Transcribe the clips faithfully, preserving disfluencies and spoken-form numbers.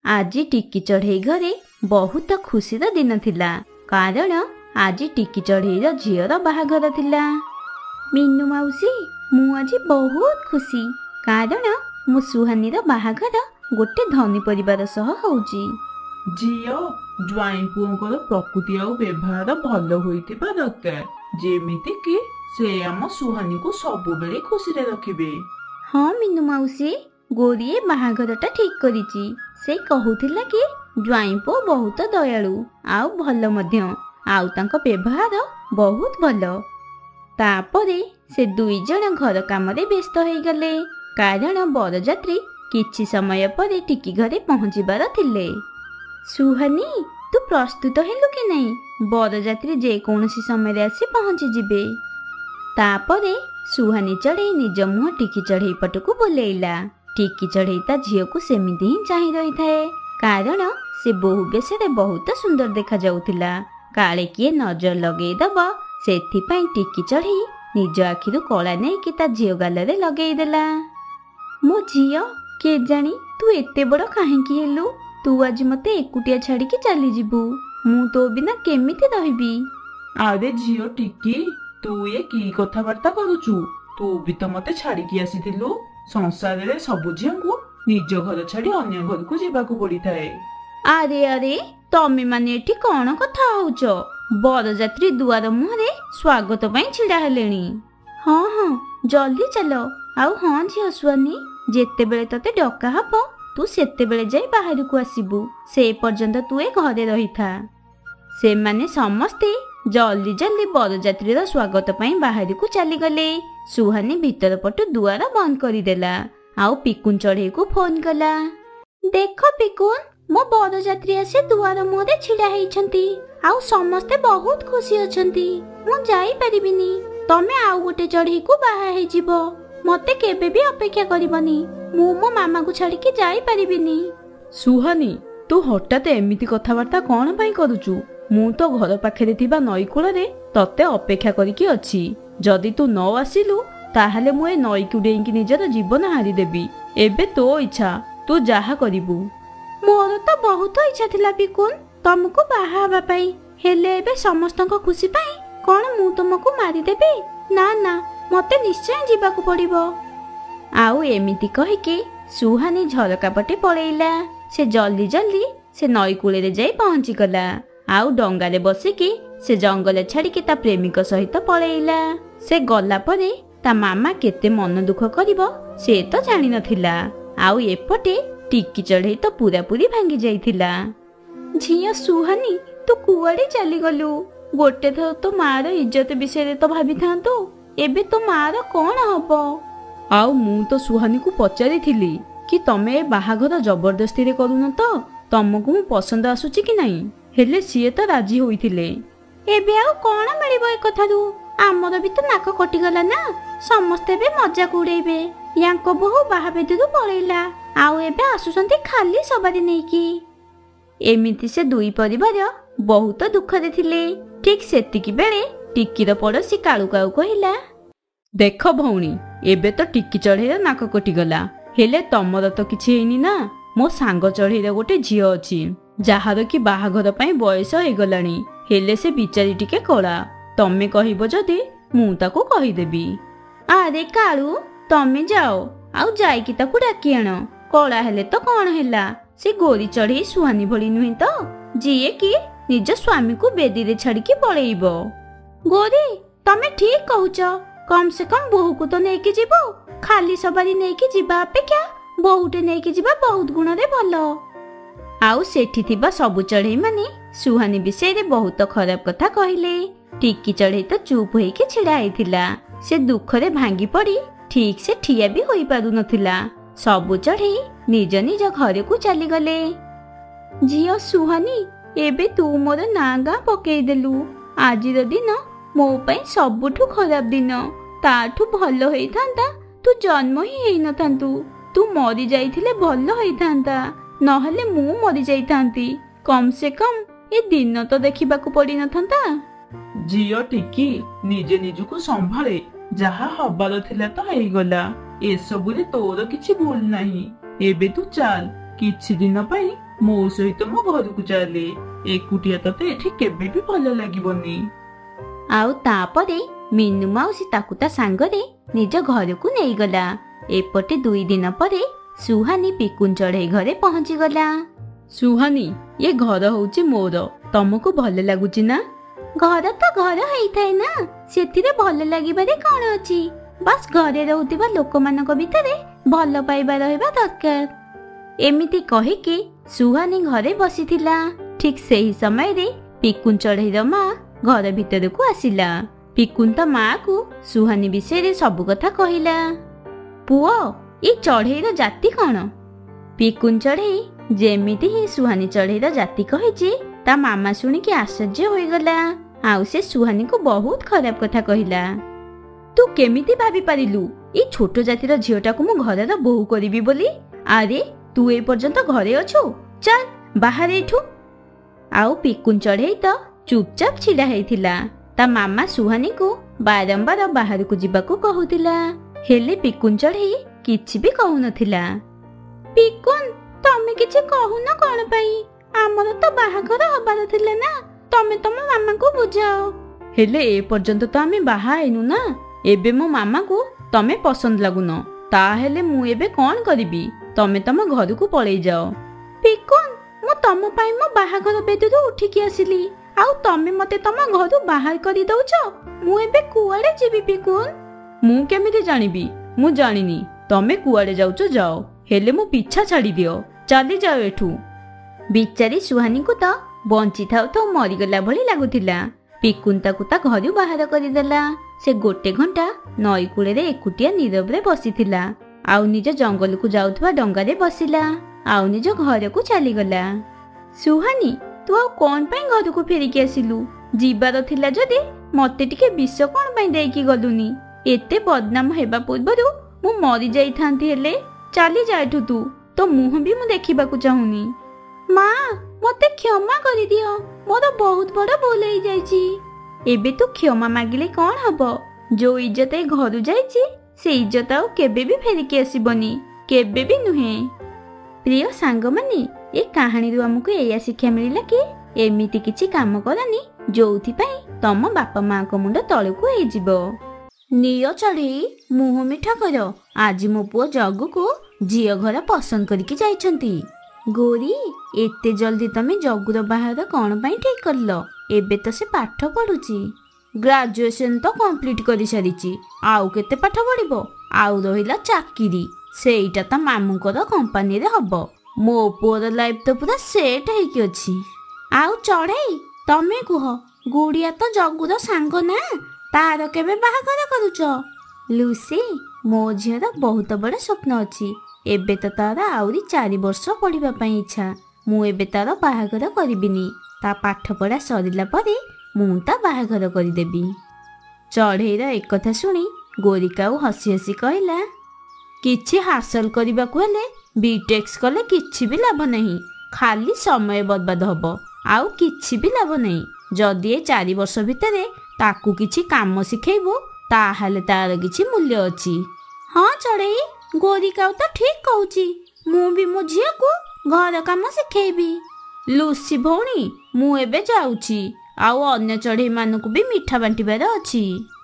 आज टिकी चढ़ई घरे बहुत खुशीर दिन थिला कारण आज टिकी चढ़ई झीर बाहाघर थिला। मीनू मौसी मु आज बहुत खुशी कारण मो सुहानीर बाहाघर गोटे धनी परिवार सह होउची। झील ज्वाई पुओंकर प्रकृति आ व्यवहार भल होइतिबा दरकार जेमिति कि से आम सुहानी को सबु बेले खुशी रे रखिबे। हाँ मीनू मौसी गोरिए बाहाघरटा ठीक करिची। से कहूथिला कि ज्वाई पुओ बहुत दयालु आउ भल मध्य आउ तांको व्यवहार बहुत भल। तापरे से दुई जण घर काम रे व्यस्त हो गले कारण बरजात्री किछि समय पर टिकी घरे पहुंचीबार थिले। सुहानी तू प्रस्तुत हेलु कि नहीं? बरजात्री जे कौनसी समय आसी पहुंची जिबे। तापरे सुहानी चढ़ई निज मुह टिकी चढ़ई पटकू बुलेइला। टिकी चढ़ई ता झील को सेमिति ही चाहि रही थाए कारण से बहु बेशरे बहुत सुंदर देखा जाउथिला। काले किए नजर लगेई दब सेथिपाई टिकी चढ़ई निज आखिरु कला नहीं कि ता झील गालरे लगेई देला। मो झील के जानी तू एते बड़ काहेकि हेलु? तू आज मते एकुटिया छाड़ी के चली जिबू मु तो बिना केमिति रहिबी? अरे झील टिकी तू ये की कथाबार्ता करूचु? तू भी तो मते छाड़ी की आसीथिलु। संसार रे सबु झील को निज घर छाड़ी अन्य घर को जेबाकू पड़ी थाए। अरे अरे तमे माने एठी कोन कथा होउछ? बरजात्री दुआर मुहरे स्वागत पई छिड़ा हेलेनी। हाँ हाँ जल्दी चलो। आउ हाँ झील सुहानी जेते बेले तते डका हबो तू सेते बेले जाई बाहर को आसीबू। से पर्यंत तू ए घरे रही था। से माने समस्ते जल्दी जल्दी बरजात्रीर स्वागत पई बाहर को चली गले। सुहानी भीतर पटु दुआर बंद करिदेला आउ पिकुन चढ़ई को फोन कला। देख पिकुन मो बरजात्री आसी दुआर मुहरे छिड़ा हेइछंती आउ समस्ते बहुत खुशी अछंती। मु जाई परिबिनी तमे आउ गोटे चढ़ई को बाहा हे जिवो। मते केबे भी अपेक्षा करिबनी। मु मो मामा को छाड़ी के जाई परिबिनी। सुहानी तू हठात एमिति कथाबार्ता कौन पाई करूचु? मु तो घर पाखरे थिबा नई कूଳରେ तते अपेक्षा करिकी अछि। जदि तू न आसिलु ताहाले मु ए नई को डेइकी निजर जीवन हारी देबी। एबे तो इच्छा तू जाहा करिबु। मोर तो बहुत इच्छा थिला पिकुन तुमको बाहा हबा पई हेले एबे समस्तक खुशी पई कोन मु तुमको मारी देबी? ना ना मते निश्चय जीवाकू पड़िबो। आउ एमिति कहिके सुहानी झरका पटे पळेइला। से जल्दी जल्दी से नई कूଳରେ जाई पहुंची गला आउ डंगारे बसिकी से जंगल छाड़िकी ता प्रेमिक सहित पळेइला। से गला परे ता मामा केते मन दुख करिवो से तो जानि नथिला। आउ एपटे टिकी चढ़ई तो पूरा पूरी भांगी जाइथिला। झिया सुहानी तू कुआडे चली गलु? गोटे थर तो मार इज्जत विषय तो भाबी थांतो एबे तो मार कोन हबो? आउ मु तो सुहानी को पचारि थिली कि तमे बाहाघर जबरदस्ती रे करून तो तमको मु पसंद आसुची कि नहीं? हेले सिए तो राजी होइथिले। एबे आउ कोन मिलिबो ए कथारू? आमर भी तो नाक कटि गला ना। समस्ते बे मजाक उड़ेबे। यांको बहु बाहा बेदरू पळेइला आउ एबे आसुसंती खाली सवारी नेकी। एमिति से दुई परिवार बहुत दुख रे थिले। ठीक सेतिकी बेले टिकीर पड़ोसी काळू काऊ कहिला, देख भौणी एबे तो टिकी चढ़ईर नाक कटि गला हेले तमर तो किछि हेइनी ना। मो सांग चढ़ईर गोटे झियो अछि जहार कि बाहाघर पई बयस हो गलानी हेले से बिचारी टिके कला। तमे कहिबो जदि मु ताको कहि देबी। अरे काळू तमे जाओ आउ जाई कि ताको डाकी आनो। कला हेले तो कोन हेला? से गोरी चढ़ई सुहानी भली नुहे तो जिए कि निज स्वामी को बेदी रे छाड़ी के पळेइबो। गोरी तमे ठीक कहूच। कम से कम बहु को तो नेकी जीवो। खाली सवारी नेकी जीवा अपेक्षा बहुटे नेकी जीवा बहुत गुण रे भलो। आउ सेठी थिबा सबु चढ़ई माने सुहानी विषय रे बहुत खराब कथा कहिले। टिकी चढ़ई तो चुप होई के छिड़ा आइथिला। से दुख रे भांगी पड़ी ठीक से ठिया भी होई पारु नथिला। सबु चढ़ई निज निज घर को चली गले। झियो सुहानी एबे तू मोर ना गा पकेई देलु। आजिर दिन मो पई सबुठु खराब दिन। ताठु भल होई थांता तू जन्म ही हेई न थांतु। तू मरी जाइथिले भल होई थांता नहले मु मरी जाई थांती। कम से कम ए दिन तो देखिबा को पड़ी न थांता। झियो टिकी निजे निजको संभाळे जहा हबार थिला तो हेई गला। ए सबुरे तोर किछि भूल नाही। एबे तू चाल किछि दिन पई ମୋ ସହିତ ମୋ ଘରକୁ ଚାଲେ। ଏକୁଟିଆ ତତେ ଏଠି କେବେ ବି ଭଲ ଲାଗିବନି। ଆଉ ତାପରେ ମିନୁ ମାଉସୀ ତାକୁ ତା ସାଙ୍ଗରେ ନିଜ ଘରକୁ ନେଇଗଲା। ଏପଟେ ଦୁଇ ଦିନ ପରେ ସୁହାନୀ ପିକୁନ ଚଢେଇ ଘରେ ପହଞ୍ଚିଗଲା। ସୁହାନୀ, ଏ ଘର ହଉଛି ମୋର। ତମକୁ ଭଲ ଲାଗୁଛି ନା? ଘର ତ ଘର ହେଇଥାଏ ନା, ସେଥିରେ ଭଲ ଲାଗିବାରେ କଣ ଅଛି? ବାସ୍ ଘରେ ରହୁଥିବା ଲୋକମାନଙ୍କ ଭିତରେ ଭଲ ପାଇବା ରହିବା ଦରକାର। ଏମିତି କହିକି ସୁହାନୀ ଘରେ ବସିଥିଲା। ଠିକ୍ ସେହି ସମୟରେ ପିକୁନ ଚଢେଇର ମା ଘର ଭିତରକୁ ଆସିଲା। ପିକୁନ ତା ମାକୁ ସୁହାନୀ ବିଷୟରେ ସବୁ କଥା କହିଲା। ପୁଅ, ଏ ଚଢେଇର ଜାତି କଣ? ପିକୁନ ଚଢେଇ ଯେମିତି ହିଁ ସୁହାନୀ ଚଢେଇର ଜାତି କହିଛି, ତା ମାମା ଶୁଣିକି ଆଶ୍ଚର୍ଯ୍ୟ ହୋଇଗଲା। ଆଉ ସେ ସୁହାନୀକୁ ବହୁତ ଖରାପ କଥା କହିଲା। ତୁ କେମିତି ଭାବି ପାରିଲୁ ଏଇ ଛୋଟ ଜାତିର ଝିଅଟାକୁ ମୁଁ ଘରର ବୋହୂ କରିବି ବୋଲି? ଆରେ ତୁ ଏ ପର୍ଯ୍ୟନ୍ତ ଘରେ ଅଛୁ, ଚାଲ ବାହାରେ ଏଠୁ। ଆଉ ପିକୁନ ଚଢେଇ ତ ଚୁପଚାପ ଛିଡା ହେଇଥିଲା। ତା ମାମା ସୁହାନୀକୁ ବାରମ୍ବାର ବାହାରକୁ ଯିବାକୁ କହୁଥିଲା, ହେଲେ ପିକୁନ ଚଢେଇ କିଛି ବି କହୁନଥିଲା। ପିକୁନ, ତମେ କିଛି କହୁନ କଣ ପାଇଁ? ଆମର ତ ବାହାଘର ହବାର ଥିଲା ନା, ତମେ ତମ ମାମାଙ୍କୁ ବୁଝାଅ। ହେଲେ ଏ ପର୍ଯ୍ୟନ୍ତ ତ ଆମେ ବାହା ହେଇନୁ ନା। ଏବେ ମୋ ମାମାକୁ ତମେ ପସନ୍ଦ ଲାଗୁନ, ତାହେଲେ ମୁଁ ଏବେ କଣ କରିବି? ତମେ ତମ ଘରକୁ ପଳେଇ ଯାଅ। ପିକୁନ, ମୁଁ ତମ ପାଇଁ ମୋ ବାହାଘର ବେଦରୁ ଉଠିକି ଆସିଲି, ଆଉ ତମେ ମତେ ତମ ଘରୁ ବାହାର କରିଦଉଛ। ମୁଁ ଏବେ କୁଆଡେ ଯିବି ପିକୁନ? ମୁଁ କେମିତି ଜାଣିବି? ମୁଁ ଜାଣିନି। ତମେ କୁଆଡେ ଯାଉଛ ଯାଅ, ହେଲେ ମୋ ପିଛା ଛାଡି ଦିଅ। ଚାଲି ଯାଅ ଏଠୁ। ବିଚାରୀ ସୁହାନୀକୁ ତ ବଞ୍ଚିଥାଉ ତ ମରିଗଲା ଭଳି ଲାଗୁଥିଲା। ପିକୁନ ତାକୁ ତା ଘରୁ ବାହାର କରିଦେଲା। ସେ ଗୋଟେ ଘଣ୍ଟା ନଈ କୂଳରେ ଏକୁଟିଆ ନୀରବରେ ବସିଥିଲା। ଆଉ ନିଜ ଜଙ୍ଗଲକୁ ଯାଉଥିବା ଡଙ୍ଗାରେ ବସିଲା। ଆଉ ନିଜ ଘରକୁ ଚାଲିଗଲା। ସୁହାନୀ, ତୁ ଆଉ କଣ ପାଇଁ ଘରକୁ ଫେରିକି ଆସିଲୁ? ଯିବାର ଥିଲା ଯଦି ମତେ ଟିକେ ବିଷ କଣ ପାଇଁ ଦେଇକି ଗଲୁନି? ଏତେ ବଦନାମ ହେବା ପୂର୍ବରୁ ମୁଁ ମରି ଯାଇଥାନ୍ତି। ହେଲେ ଚାଲି ଯା ଏଠୁ ତୁ। ତୋ ମୁହଁ ବି ମୁଁ ଦେଖିବାକୁ ଚାହୁଁନି। ମା, ମତେ କ୍ଷମା କରିଦିଅ। ମୋର ବହୁତ ବଡ ଭୁଲ ହେଇଯାଇଛି। ଏବେ ତୁ କ୍ଷମା ମାଗିଲେ କଣ ହବ? ଯୋଉ ଇଜ୍ଜତ ଏ ଘରୁ ଯାଇଛି, ସେ ଇଜ୍ଜତ ଆଉ କେବେ ବି ଫେରିକି ଆସିବନି। କେବେ ବି ନୁହେଁ। ପ୍ରିୟ ସାଙ୍ଗମାନେ, ଏ କାହାଣୀରୁ ଆମକୁ ଏଇଆ ଶିକ୍ଷା ମିଳିଲା କି ଏମିତି କିଛି କାମ କରନି ଯୋଉଥିପାଇଁ ତମ ବାପା ମାଙ୍କ ମୁଣ୍ଡ ତଳକୁ ହେଇଯିବ। ନିଅ ଚଢେଇ, ମୁହଁ ମିଠା କର। ଆଜି ମୋ ପୁଅ ଜଗୁକୁ ଝିଅ ଘର ପସନ୍ଦ କରିକି ଯାଇଛନ୍ତି। ଗୋରୀ, ଏତେ ଜଲ୍ଦି ତମେ ଜଗୁର ବାହାଘର କଣ ପାଇଁ ଠିକ କଲ? ଏବେ ତ ସେ ପାଠ ପଢୁଛି। ଗ୍ରାଜୁଏସନ ତ କମ୍ପ୍ଲିଟ କରିସାରିଛି। ଆଉ କେତେ ପାଠ ପଢିବ? ଆଉ ରହିଲା ଚାକିରି, ସେଇଟା ତା ମାମୁଙ୍କର କମ୍ପାନୀରେ ହବ। ମୋ ପୁଅର ଲାଇଫ ତ ପୁରା ସେଟ୍ ହେଇକି ଅଛି। ଆଉ ଚଢେଇ, ତମେ କୁହ, ଗୁଡିଆ ତ ଜଗୁର ସାଙ୍ଗ ନା, ତାର କେବେ ବାହାଘର କରୁଛ? ଲୁସି, ମୋ ଝିଅର ବହୁତ ବଡ ସ୍ୱପ୍ନ ଅଛି। ଏବେ ତ ତାର ଆହୁରି ଚାରି ବର୍ଷ ପଢିବା ପାଇଁ ଇଚ୍ଛା। ମୁଁ ଏବେ ତାର ବାହାଘର କରିବିନି। ତା ପାଠ ପଢା ସରିଲା ପରେ ମୁଁ ତା ବାହାଘର କରିଦେବି। ଚଢେଇର ଏକଥା ଶୁଣି ଗୋରିକାଉ ହସି ହସି କହିଲା, କିଛି ହାସଲ କରିବାକୁ ହେଲେ ବିଟେକ୍ସ କଲେ କିଛି ବି ଲାଭ ନାହିଁ। ଖାଲି ସମୟ ବର୍ବାଦ ହବ, ଆଉ କିଛି ବି ଲାଭ ନାହିଁ। ଯଦି ଏ ଚାରି ବର୍ଷ ଭିତରେ ତାକୁ କିଛି କାମ ଶିଖେଇବୁ, ତାହେଲେ ତାର କିଛି ମୂଲ୍ୟ ଅଛି। ହଁ ଚଢେଇ, ଗୋରିକାଉ ତ ଠିକ କହୁଛି। ମୁଁ ବି ମୋ ଝିଅକୁ ଘର କାମ ଶିଖେଇବି। ଲୁସି ଭଉଣୀ, ମୁଁ ଏବେ ଯାଉଛି। ଆଉ ଅନ୍ୟ ଚଢେଇ ମାନଙ୍କୁ ବି ମିଠା ବାଣ୍ଟିବାର ଅଛି।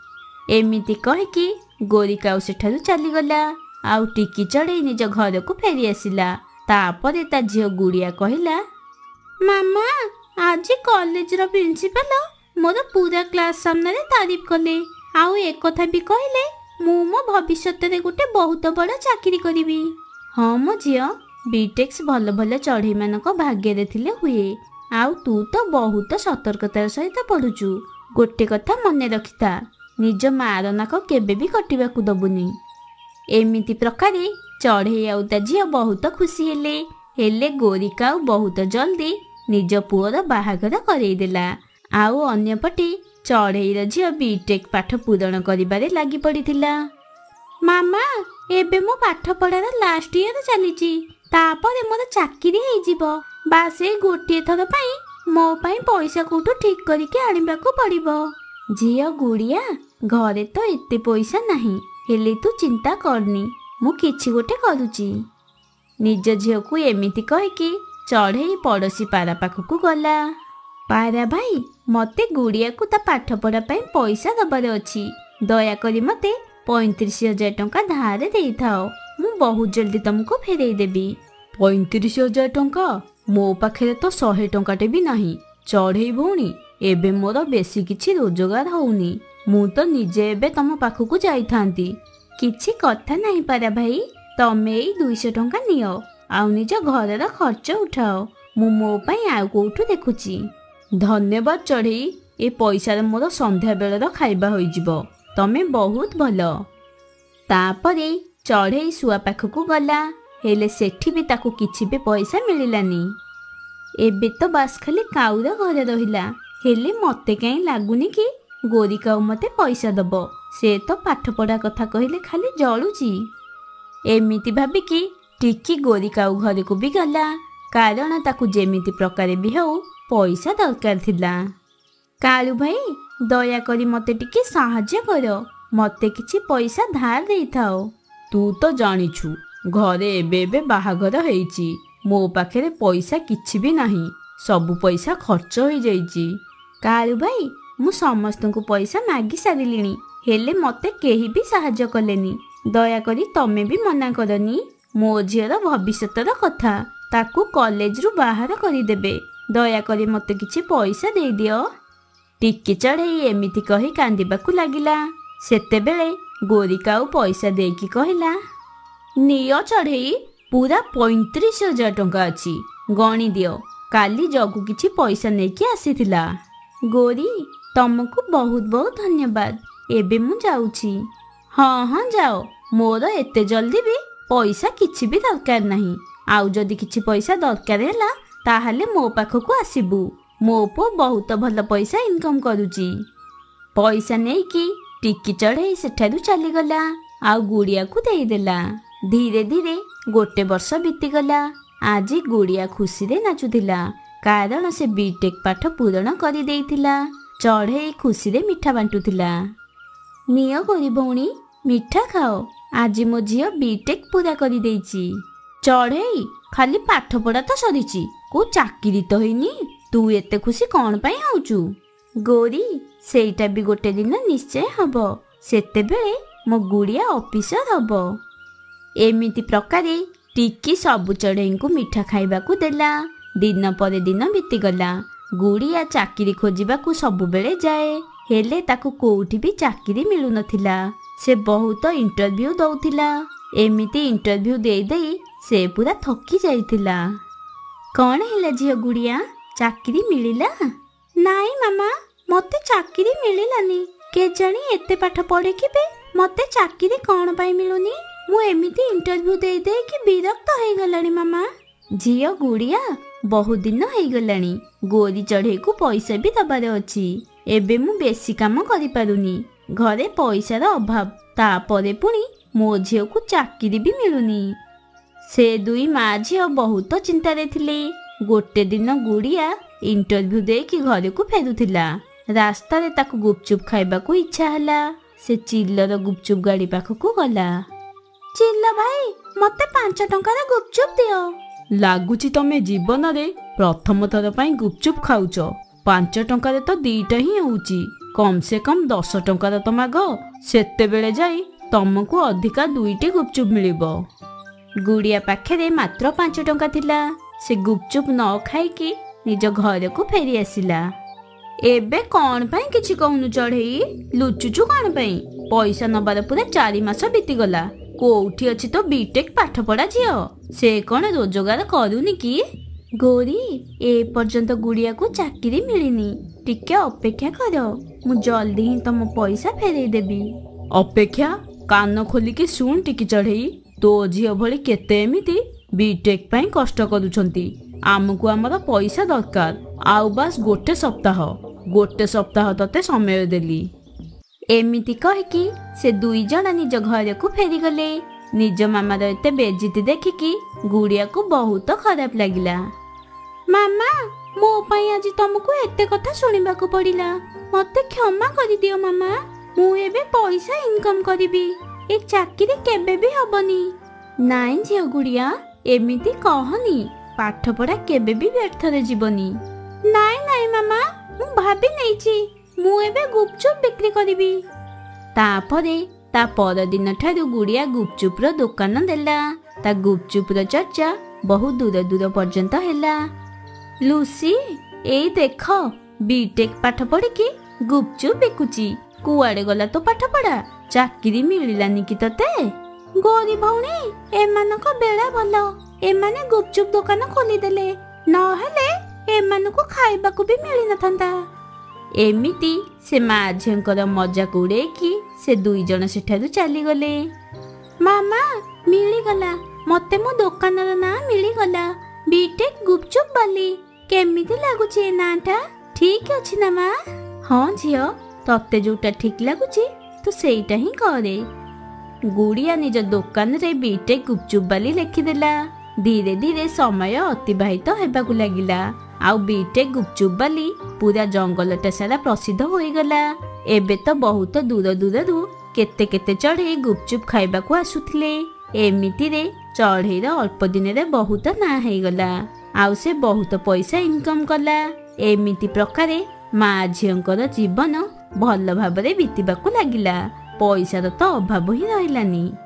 ଏମିତି କହିକି ଗୋରିକାଉ ସେଠାରୁ ଚାଲିଗଲା। ଆଉ ଟିକି ଚଢେଇ ନିଜ ଘରକୁ ଫେରି ଆସିଲା। ତାପରେ ତା ଝିଅ ଗୁଡିଆ କହିଲା, ମାମା, ଆଜି କଲେଜର ପ୍ରିନ୍ସିପାଲ ମୋର ପୁରା କ୍ଲାସ ସାମ୍ନାରେ ତାରିଫ କଲେ। ଆଉ ଏକଥା ବି କହିଲେ ମୁଁ ମୋ ଭବିଷ୍ୟତରେ ଗୋଟେ ବହୁତ ବଡ ଚାକିରି କରିବି। ହଁ ମୋ ଝିଅ, ବିଟେକ୍ସ ଭଲ ଭଲ ଚଢେଇ ମାନଙ୍କ ଭାଗ୍ୟରେ ଥିଲେ ହୁଏ। ଆଉ ତୁ ତ ବହୁତ ସତର୍କତାର ସହିତ ପଢୁଛୁ। ଗୋଟେ କଥା ମନେ ରଖିଥା, ନିଜ ମାର ନାକ କେବେ ବି କଟିବାକୁ ଦବୁନି। ଏମିତି ପ୍ରକାରେ ଚଢେଇ ଆଉ ତା ଝିଅ ବହୁତ ଖୁସି ହେଲେ। ହେଲେ ଗୋରିକାଉ ବହୁତ ଜଲ୍ଦି ନିଜ ପୁଅର ବାହାଘର କରେଇଦେଲା। ଆଉ ଅନ୍ୟପଟେ ଚଢେଇର ଝିଅ ବିଟେକ୍ ପାଠ ପୂରଣ କରିବାରେ ଲାଗି ପଡିଥିଲା। ମାମା, ଏବେ ମୋ ପାଠ ପଢାର ଲାଷ୍ଟ ଇୟର ଚାଲିଛି। ତାପରେ ମୋର ଚାକିରି ହେଇଯିବ। ବାସ୍ ଏଇ ଗୋଟିଏ ଥର ପାଇଁ ମୋ ପାଇଁ ପଇସା କୋଉଠୁ ଠିକ କରିକି ଆଣିବାକୁ ପଡିବ। ଝିଅ ଗୁଡିଆ, ଘରେ ତ ଏତେ ପଇସା ନାହିଁ, ହେଲେ ତୁ ଚିନ୍ତା କରନି, ମୁଁ କିଛି ଗୋଟେ କରୁଛି। ନିଜ ଝିଅକୁ ଏମିତି କହିକି ଚଢ଼େଇ ପଡ଼ୋଶୀ ପାରା ପାଖକୁ ଗଲା। ପାରା ଭାଇ, ମତେ ଗୁଡିଆକୁ ତା ପାଠ ପଢା ପାଇଁ ପଇସା ଦବାର ଅଛି। ଦୟାକରି ମତେ ପଇଁତିରିଶ ହଜାର ଟଙ୍କା ଧାର ଦେଇଥାଅ। ମୁଁ ବହୁତ ଜଲ୍ଦି ତମକୁ ଫେରେଇ ଦେବି। ପଇଁତିରିଶ ହଜାର ଟଙ୍କା? ମୋ ପାଖରେ ତ ଶହେ ଟଙ୍କାଟେ ବି ନାହିଁ। ଚଢ଼େଇ ଭଉଣୀ, ଏବେ ମୋର ବେଶୀ କିଛି ରୋଜଗାର ହଉନି। ମୁଁ ତ ନିଜେ ଏବେ ତମ ପାଖକୁ ଯାଇଥାନ୍ତି। କିଛି କଥା ନାହିଁ ପାରା ଭାଇ, ତମେ ଏଇ ଦୁଇଶହ ଟଙ୍କା ନିଅ ଆଉ ନିଜ ଘରର ଖର୍ଚ୍ଚ ଉଠାଅ। ମୁଁ ମୋ ପାଇଁ ଆଉ କୋଉଠୁ ଦେଖୁଛି। ଧନ୍ୟବାଦ ଚଢ଼େଇ, ଏ ପଇସାରେ ମୋର ସନ୍ଧ୍ୟା ବେଳର ଖାଇବା ହୋଇଯିବ। ତମେ ବହୁତ ଭଲ। ତାପରେ ଚଢ଼େଇ ଶୁଆ ପାଖକୁ ଗଲା, ହେଲେ ସେଠି ବି ତାକୁ କିଛି ବି ପଇସା ମିଳିଲାନି। ଏବେ ତ ବାସ୍ ଖାଲି କାଉର ଘରେ ରହିଲା। ହେଲେ ମତେ କାହିଁ ଲାଗୁନି କି ଗୋରି କାଉ ମତେ ପଇସା ଦବ। ସେ ତ ପାଠ ପଢା କଥା କହିଲେ ଖାଲି ଜଳୁଛି। ଏମିତି ଭାବିକି ଟିକି ଗୋରି କାଉ ଘରକୁ ବି ଗଲା, କାରଣ ତାକୁ ଯେମିତି ପ୍ରକାରେ ବି ହଉ ପଇସା ଦରକାର ଥିଲା। କାଳୁ ଭାଇ, ଦୟାକରି ମତେ ଟିକେ ସାହାଯ୍ୟ କର। ମତେ କିଛି ପଇସା ଧାର ଦେଇଥାଅ। ତୁ ତ ଜାଣିଛୁ ଘରେ ଏବେ ଏବେ ବାହାଘର ହେଇଛି। ମୋ ପାଖରେ ପଇସା କିଛି ବି ନାହିଁ। ସବୁ ପଇସା ଖର୍ଚ୍ଚ ହୋଇଯାଇଛି। କାଳୁ ଭାଇ, ମୁଁ ସମସ୍ତଙ୍କୁ ପଇସା ମାଗି ସାରିଲିଣି, ହେଲେ ମତେ କେହି ବି ସାହାଯ୍ୟ କଲେନି। ଦୟାକରି ତମେ ବି ମନା କରନି। ମୋ ଝିଅର ଭବିଷ୍ୟତର କଥା, ତାକୁ କଲେଜରୁ ବାହାର କରିଦେବେ। ଦୟାକରି ମତେ କିଛି ପଇସା ଦେଇଦିଅ। ଟିକି ଚଢ଼େଇ ଏମିତି କହି କାନ୍ଦିବାକୁ ଲାଗିଲା। ସେତେବେଳେ ଗୋରି କାଉ ପଇସା ଦେଇକି କହିଲା, ନିଅ ଚଢ଼େଇ, ପୁରା ପଇଁତିରିଶ ହଜାର ଟଙ୍କା ଅଛି। ଗଣି ଦିଅ। କାଲି ଜଗୁ କିଛି ପଇସା ନେଇକି ଆସିଥିଲା। ଗୋରି, ତମକୁ ବହୁତ ବହୁତ ଧନ୍ୟବାଦ। ଏବେ ମୁଁ ଯାଉଛି। ହଁ ହଁ ଯାଅ, ମୋର ଏତେ ଜଲ୍ଦି ବି ପଇସା କିଛି ବି ଦରକାର ନାହିଁ। ଆଉ ଯଦି କିଛି ପଇସା ଦରକାର ହେଲା ତାହେଲେ ମୋ ପାଖକୁ ଆସିବୁ। ମୋ ପୁଅ ବହୁତ ଭଲ ପଇସା ଇନକମ୍ କରୁଛି। ପଇସା ନେଇକି ଟିକି ଚଢ଼େଇ ସେଠାରୁ ଚାଲିଗଲା ଆଉ ଗୁଡିଆକୁ ଦେଇଦେଲା। ଧୀରେ ଧୀରେ ଗୋଟେ ବର୍ଷ ବିତିଗଲା। ଆଜି ଗୁଡିଆ ଖୁସିରେ ନାଚୁଥିଲା, କାରଣ ସେ ବିଟେକ୍ ପାଠ ପୂରଣ କରିଦେଇଥିଲା। ଚଢ଼େଇ ଖୁସିରେ ମିଠା ବାଣ୍ଟୁଥିଲା। ନିଅ ଗୋରି ଭଉଣୀ, ମିଠା ଖାଅ। ଆଜି ମୋ ଝିଅ ବିଟେକ୍ ପୁରା କରିଦେଇଛି। ଚଢ଼େଇ, ଖାଲି ପାଠ ପଢା ତ ସରିଛି, କୋଉ ଚାକିରି ତ ହେଇନି। ତୁ ଏତେ ଖୁସି କଣ ପାଇଁ ହଉଛୁ? ଗୋରି, ସେଇଟା ବି ଗୋଟେ ଦିନ ନିଶ୍ଚୟ ହବ। ସେତେବେଳେ ମୋ ଗୁଡିଆ ଅଫିସର ହବ। ଏମିତି ପ୍ରକାରେ ଟିକି ସବୁ ଚଢ଼େଇଙ୍କୁ ମିଠା ଖାଇବାକୁ ଦେଲା। ଦିନ ପରେ ଦିନ ବିତିଗଲା। ଗୁଡିଆ ଚାକିରି ଖୋଜିବାକୁ ସବୁବେଳେ ଯାଏ, ହେଲେ ତାକୁ କୋଉଠି ବି ଚାକିରି ମିଳୁନଥିଲା। ସେ ବହୁତ ଇଣ୍ଟରଭ୍ୟୁ ଦଉଥିଲା। ଏମିତି ଇଣ୍ଟରଭ୍ୟୁ ଦେଇ ଦେଇ ସେ ପୁରା ଥକି ଯାଇଥିଲା। କଣ ହେଲା ଝିଅ ଗୁଡିଆ, ଚାକିରି ମିଳିଲା? ନାଇଁ ମାମା, ମତେ ଚାକିରି ମିଳିଲାନି। କେଜାଣି ଏତେ ପାଠ ପଢିକି ବି ମତେ ଚାକିରି କଣ ପାଇଁ ମିଳୁନି? ମୁଁ ଏମିତି ଇଣ୍ଟରଭ୍ୟୁ ଦେଇ ଦେଇକି ବିରକ୍ତ ହେଇଗଲାଣି ମାମା। ଝିଅ ଗୁଡିଆ, ବହୁତ ଦିନ ହେଇଗଲାଣି। ଗୋରି ଚଢ଼େଇକୁ ପଇସା ବି ଦବାର ଅଛି। ଏବେ ମୁଁ ବେଶୀ କାମ କରିପାରୁନି। ଘରେ ପଇସାର ଅଭାବ, ତାପରେ ପୁଣି ମୋ ଝିଅକୁ ଚାକିରି ବି ମିଳୁନି। ସେ ଦୁଇ ମା ଝିଅ ବହୁତ ଚିନ୍ତାରେ ଥିଲେ। ଗୋଟେ ଦିନ ଗୁଡିଆ ଇଣ୍ଟରଭ୍ୟୁ ଦେଇକି ଘରକୁ ଫେରୁଥିଲା। ରାସ୍ତାରେ ତାକୁ ଗୁପଚୁପ ଖାଇବାକୁ ଇଚ୍ଛା ହେଲା। ସେ ଚିଲ୍ଲର ଗୁପଚୁପ ଗାଡି ପାଖକୁ ଗଲା। ଚିଲ୍ଲ ଭାଇ, ମତେ ପାଞ୍ଚ ଟଙ୍କାର ଗୁପଚୁପ ଦିଅ। ଲାଗୁଛି ତମେ ଜୀବନରେ ପ୍ରଥମ ଥର ପାଇଁ ଗୁପଚୁପ ଖାଉଛ। ପାଞ୍ଚ ଟଙ୍କାରେ ତ ଦିଟା ହିଁ ହଉଛି। କମ ସେ କମ ଦଶ ଟଙ୍କାର ତ ମାଗ, ସେତେବେଳେ ଯାଇ ତମକୁ ଅଧିକା ଦୁଇଟି ଗୁପଚୁପ ମିଳିବ। ଗୁଡିଆ ପାଖରେ ମାତ୍ର ପାଞ୍ଚ ଟଙ୍କା ଥିଲା। ସେ ଗୁପଚୁପ ନ ଖାଇକି ନିଜ ଘରକୁ ଫେରି ଆସିଲା। ଏବେ କଣ ପାଇଁ କିଛି କହୁନୁ ଚଢ଼େଇ? ଲୁଚୁଛୁ କଣ ପାଇଁ? ପଇସା ନବାର ପୁରା ଚାରି ମାସ ବିତିଗଲା। କୋଉଠି ଅଛି ତ ବିଟେକ୍ ପାଠ ପଢା ଝିଅ? ସେ କଣ ରୋଜଗାର କରୁନି କି? ଗୋରି, ଏ ପର୍ଯ୍ୟନ୍ତ ଗୁଡିଆକୁ ଚାକିରି ମିଳିନି। ଟିକେ ଅପେକ୍ଷା କର, ମୁଁ ଜଲ୍ଦି ହିଁ ତମ ପଇସା ଫେରେଇ ଦେବି। ଅପେକ୍ଷା? କାନ ଖୋଲିକି ଶୁଣ ଟିକି ଚଢ଼େଇ, ତୋ ଝିଅ ଭଳି କେତେ ଏମିତି ବିଟେକ୍ ପାଇଁ କଷ୍ଟ କରୁଛନ୍ତି। ଆମକୁ ଆମର ପଇସା ଦରକାର। ଆଉ ବାସ୍ ଗୋଟେ ସପ୍ତାହ ଗୋଟେ ସପ୍ତାହ ତତେ ସମୟ ଦେଲି। ଏମିତି କହିକି ସେ ଦୁଇ ଜଣ ନିଜ ଘରକୁ ଫେରିଗଲେ। ନିଜ ମାମାର ଏତେ ବେଜିତି ଦେଖିକି ଗୁଡିଆକୁ ବହୁତ ଖରାପ ଲାଗିଲା। ମାମା, ମୋ ପାଇଁ ଆଜି ତମକୁ ଏତେ କଥା ଶୁଣିବାକୁ ପଡିଲା। ମତେ କ୍ଷମା କରିଦିଅ ମାମା। ମୁଁ ଏବେ ପଇସା ଇନକମ୍ କରିବି। ଏ ଚାକିରି କେବେ ବି ହବନି। ନାଇଁ ଝିଅ ଗୁଡିଆ, ଏମିତି କହନି। ପାଠ ପଢା କେବେ ବି ବ୍ୟର୍ଥରେ ଯିବନି। ନାଇଁ ନାଇଁ ମାମା, ମୁଁ ଭାବି ନେଇଛି ମୁଁ ଏବେ ଗୁପଚୁପ ବିକ୍ରି କରିବି। ତାପରେ ତା ପରଦିନ ଠାରୁ ଗୁଡିଆ ଗୁପଚୁପର ଦୋକାନ ଦେଲା। ତା ଗୁପଚୁପର ଚର୍ଚ୍ଚା ବହୁ ଦୂର ଦୂର ପର୍ଯ୍ୟନ୍ତ ହେଲା। ଲୁସି, ଏଇ ଦେଖ, ବିଟେକ୍ ପାଠ ପଢିକି ଗୁପଚୁପ ବିକୁଛି। କୁଆଡେ ଗଲା ତୋ ପାଠ ପଢା? ଚାକିରି ମିଳିଲାନି କି ତତେ? ଗୌରୀ ଭଉଣୀ, ଏମାନଙ୍କ ବେଳା ଭଲ। ଏମାନେ ଗୁପଚୁପ ଦୋକାନ ଖୋଲିଦେଲେ, ନହେଲେ ଏମାନଙ୍କୁ ଖାଇବାକୁ ବି ମିଳିନଥାନ୍ତା। ଏମିତି ସେ ମା ଝିଅଙ୍କର ମଜାକୁ ଉଡେଇକି ସେ ଦୁଇ ଜଣ ସେଠାରୁ ଚାଲିଗଲେ। ମାମା, ମିଳିଗଲା, ମତେ ମୋ ଦୋକାନର ନାଁ ମିଳିଗଲା, ବିଟେକ୍ ଗୁପଚୁପ ବାଲି। କେମିତି ଲାଗୁଛି ଏ ନାଁଟା? ଠିକ ଅଛି ନା ମା? ହଁ ଝିଅ, ତତେ ଯୋଉଟା ଠିକ ଲାଗୁଛି ତୁ ସେଇଟା ହିଁ କରେ। ଗୁଡିଆ ନିଜ ଦୋକାନରେ ବିଟେକ୍ ଗୁପଚୁପ ବାଲି ଲେଖିଦେଲା। ଧୀରେ ଧୀରେ ସମୟ ଅତିବାହିତ ହେବାକୁ ଲାଗିଲା। ଆଉ ବିଟେକ୍ ଗୁପଚୁପ ବାଲି ପୁରା ଜଙ୍ଗଲଟା ସାରା ପ୍ରସିଦ୍ଧ ହୋଇଗଲା। ଏବେ ତ ବହୁତ ଦୂର ଦୂରରୁ କେତେ କେତେ ଚଢ଼େଇ ଗୁପଚୁପ ଖାଇବାକୁ ଆସୁଥିଲେ। ଏମିତିରେ ଚଢ଼େଇର ଅଳ୍ପ ଦିନରେ ବହୁତ ନାଁ ହେଇଗଲା, ଆଉ ସେ ବହୁତ ପଇସା ଇନକମ କଲା। ଏମିତି ପ୍ରକାରେ ମା ଝିଅଙ୍କର ଜୀବନ ଭଲ ଭାବରେ ବିତିବାକୁ ଲାଗିଲା। ପଇସାର ତ ଅଭାବ ହିଁ ରହିଲାନି।